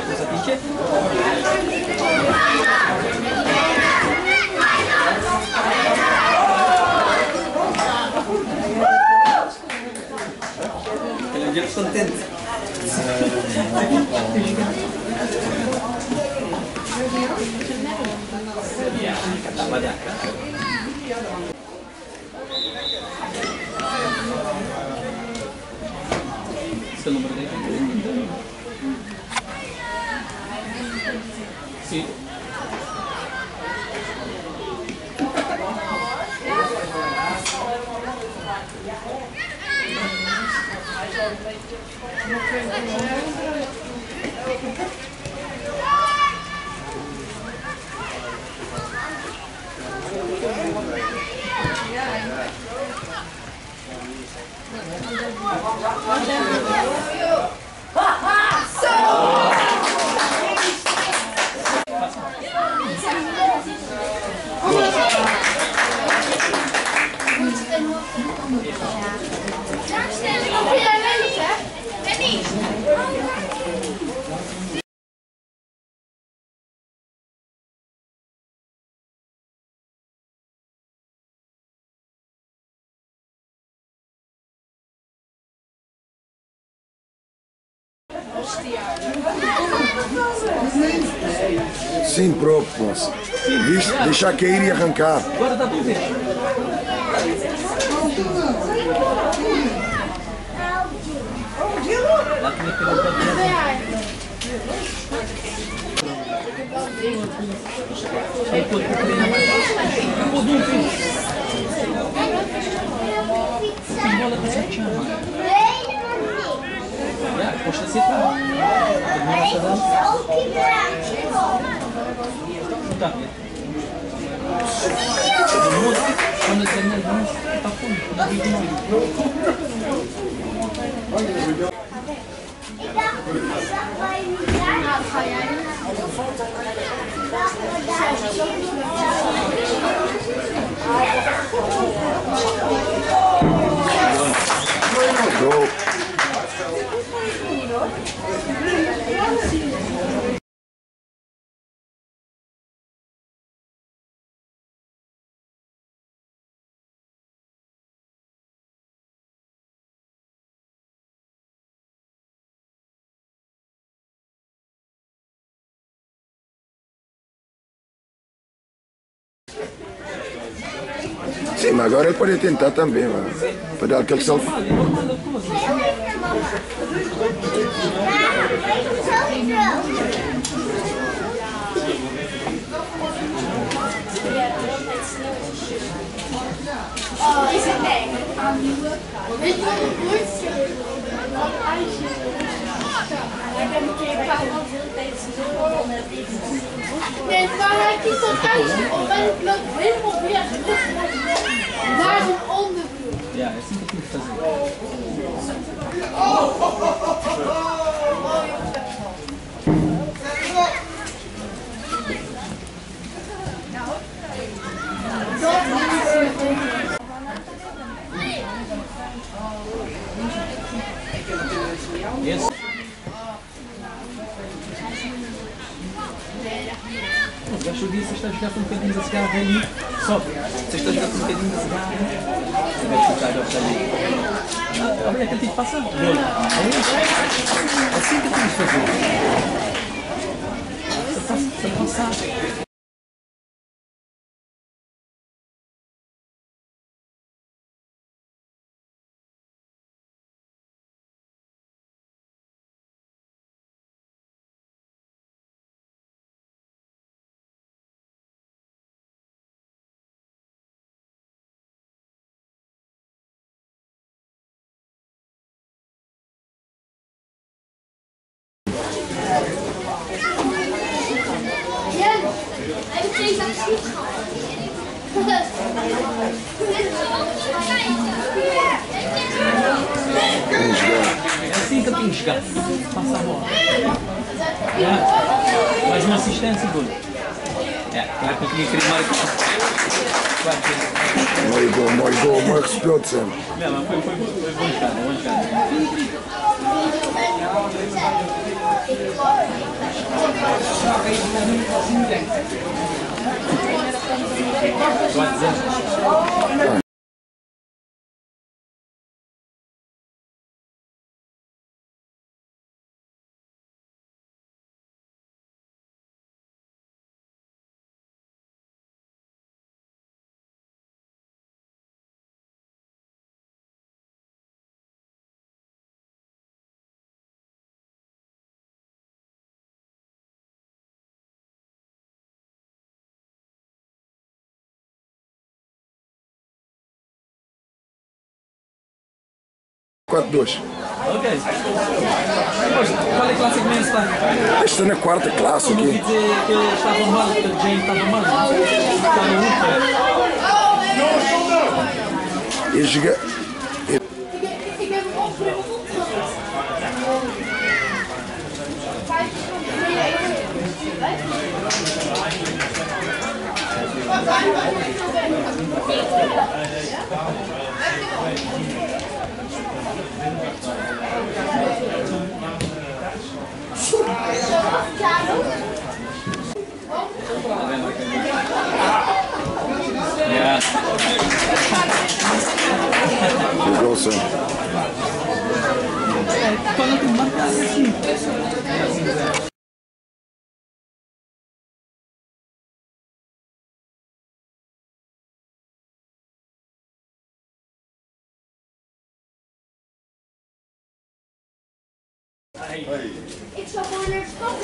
cosa dice? Ele é contente. Seu número dele? Sim. Sim, próprio, moça. Deixa cair e arrancar. Agora dá para ver. Posta se tá. Tá. Quando termina, vamos tá Sim, mas agora ele pode tentar também, mano. Para dar aquele selfie. Nee, het waren eigenlijk tot thuis. Of ben ik leuk helemaal weer naar zijn onderbroek. Ja, é assim que eu tenho que fazer. Isso. O gajo disse que está a jogar com um bocadinho da cigarra ali. Só. Você está a jogar com um bocadinho da cigarra. Você vai ficar a jogar ali. Olha aquele tipo passando. Assim que eu tenho que fazer. Você passar. É assim que eu tenho que jogar. Passa a bola. Mais uma assistência e gol. Claro que eu tinha querido marcar. Moj recebeu de sempre. Não, mas foi bom jogada, bom jogada. 4-2. Ok. Qual é a classe que menos está? Estou na quarta classe Eu ouvi aqui. dizer que estava mal, que a Jane estava mal. Estava ultra. Eu joguei. Ik heb hem opgeruimd. Ja. Jogou sim. Quando tu marca assim. Ik zal gewoon naar de stad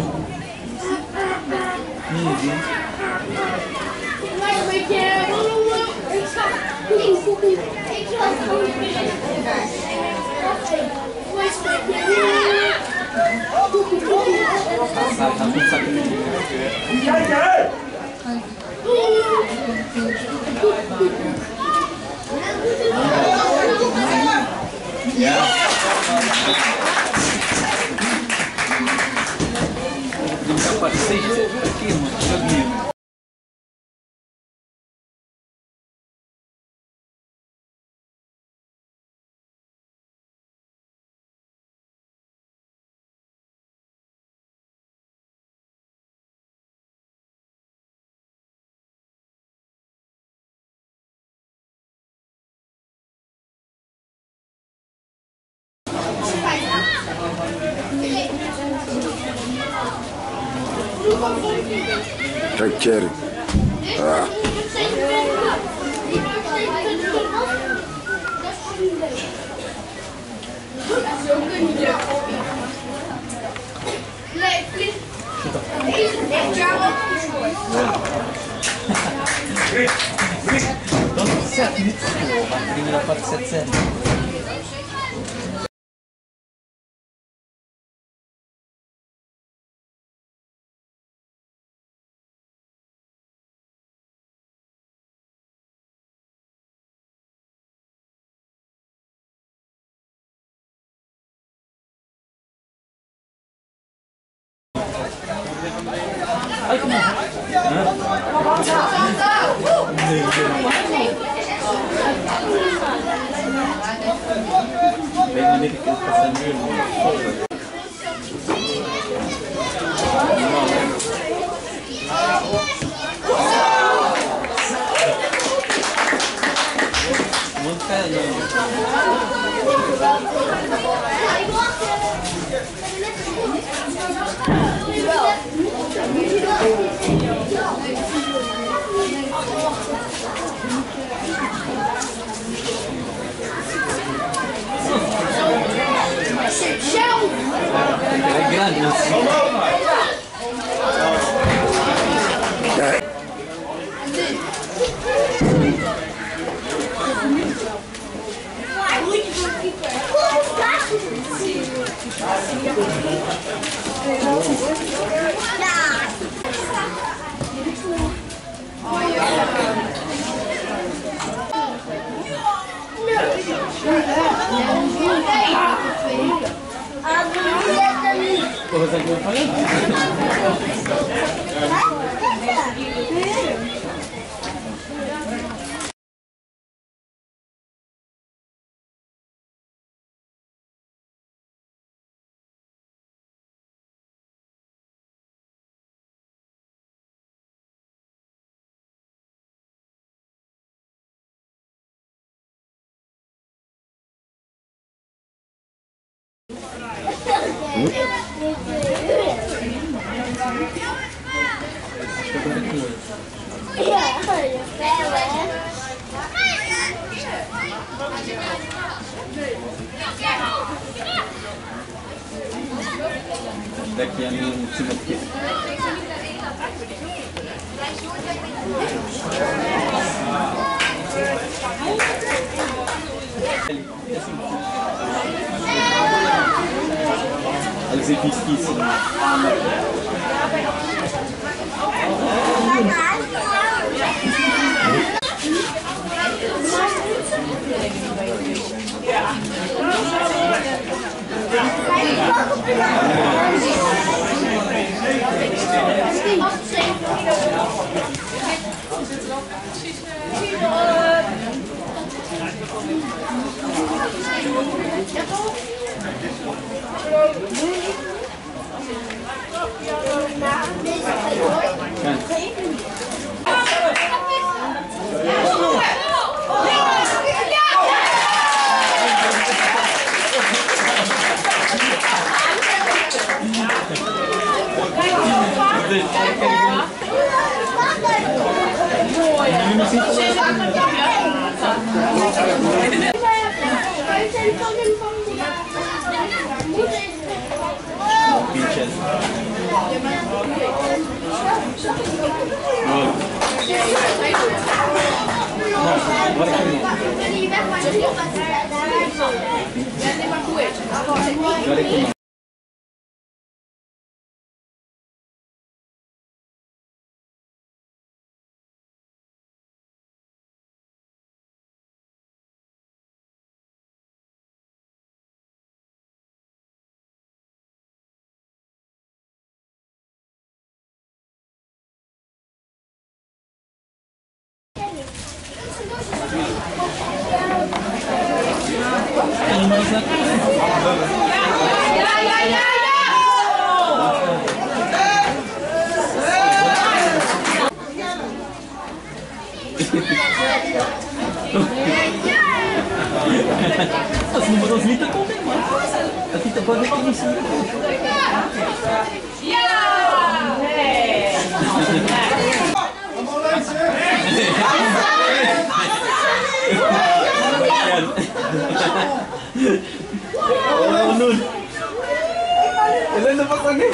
lijkt een beetje... Ik zal gewoon een beetje... Ja. Nunca passei aqui, mano. Kijk, Thierry. Ah. Dat is 7 niet. Primeira parte 7-0. Ai, como Vem ali que ele passa mesmo. Muito carinho. É grande assim. Porra, tá aqui Daqui a minha última aqui. Eles difíceis. Os números estão bem mais. Aqui está quase aqui em cima. Oh, Nun. Ele ainda vai pagar.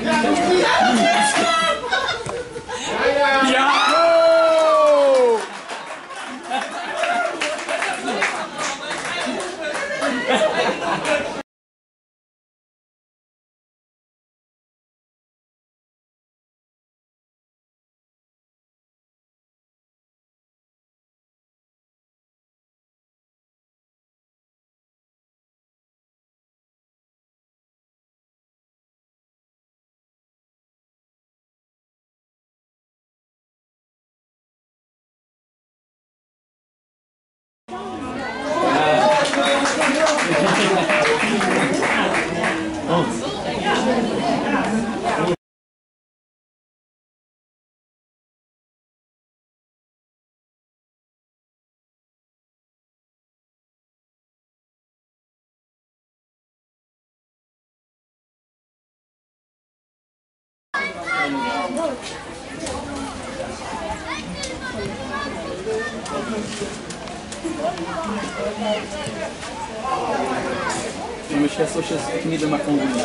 Não esquece a comida maconguinha.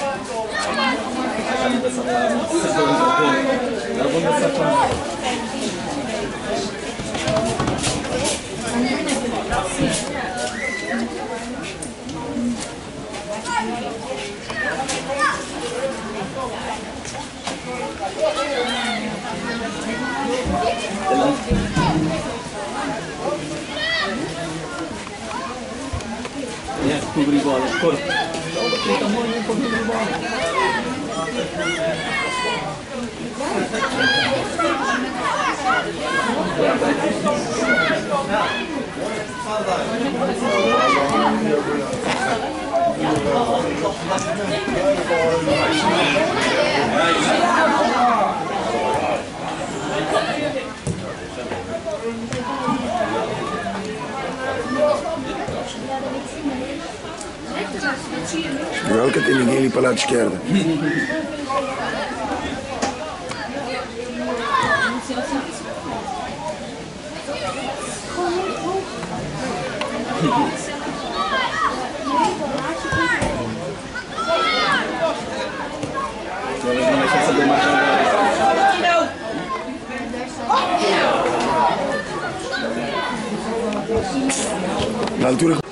A comida safada. A bunda safada. Cobrir bola, corpo. Tem tamanho para cobrir bola. Welke tem ninguém ali para lá de esquerda. Elas não deixam saber mais nada. Na altura